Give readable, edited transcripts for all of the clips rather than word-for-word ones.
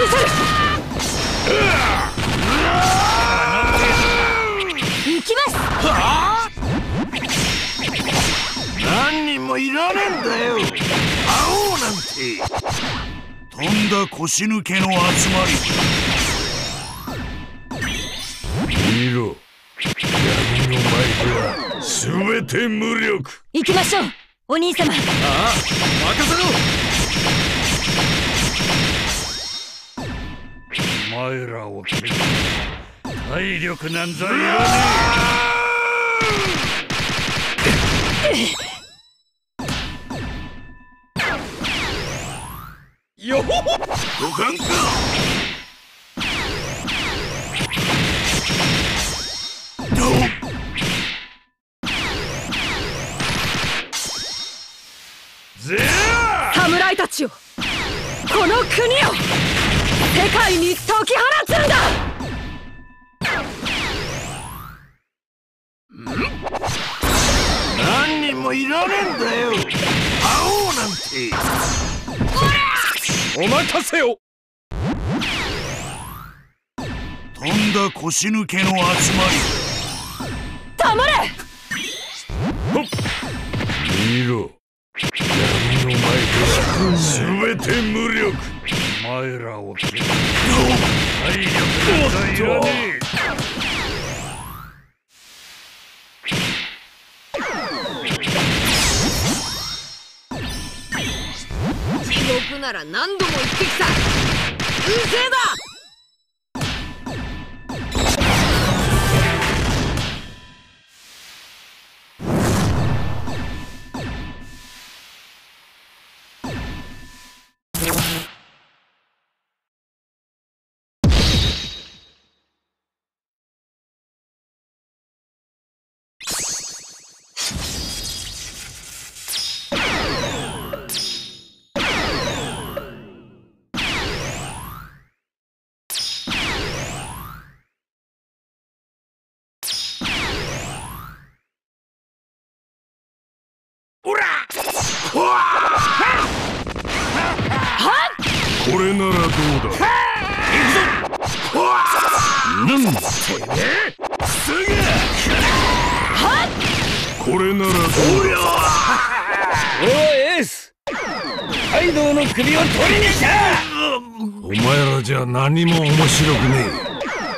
見せる。行きます。 何人もいらねえんだよ。会おうなんて。とんだ腰抜けの集まり。見ろ、闇の前では全て無力。 行きましょう、お兄様。 ああ、任せろ。お前らを蹴る体力なんざいらねえ。よほほ、ご勘か。 侍たちを、この国を世界に解き放つんだ。 何人もいらねえんだよ。会おうなんて。お任せよ。とんだ腰抜けの集まり。 黙れ。 見ろ、闇の前で全て無力。お前らを蹴る体力なんざいらねえ。 地獄なら何度も言ってきた。うるせえだ。 これならどうだ。行くぞ。すげえ。これならどうだ。おいエース、カイドウの首を取りに来た。お前らじゃ何も面白くねえ。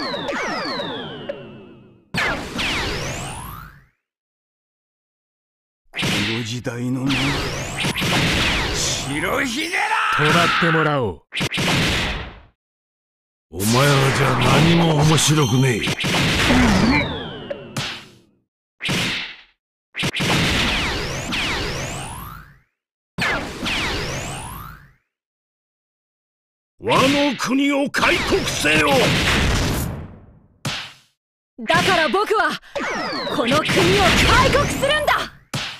この時代の名は白ひげだ。 止まってもらおう。 お前らじゃ何も面白くねえ。和の国を開国せよ。 だから僕はこの国を開国するんだ。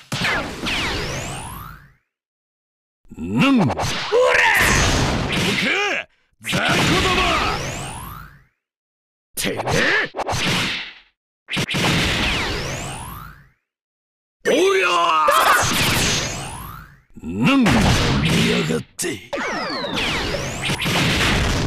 おら！どけ！雑魚ども！てめえ！おりゃ！なんだ見やがって。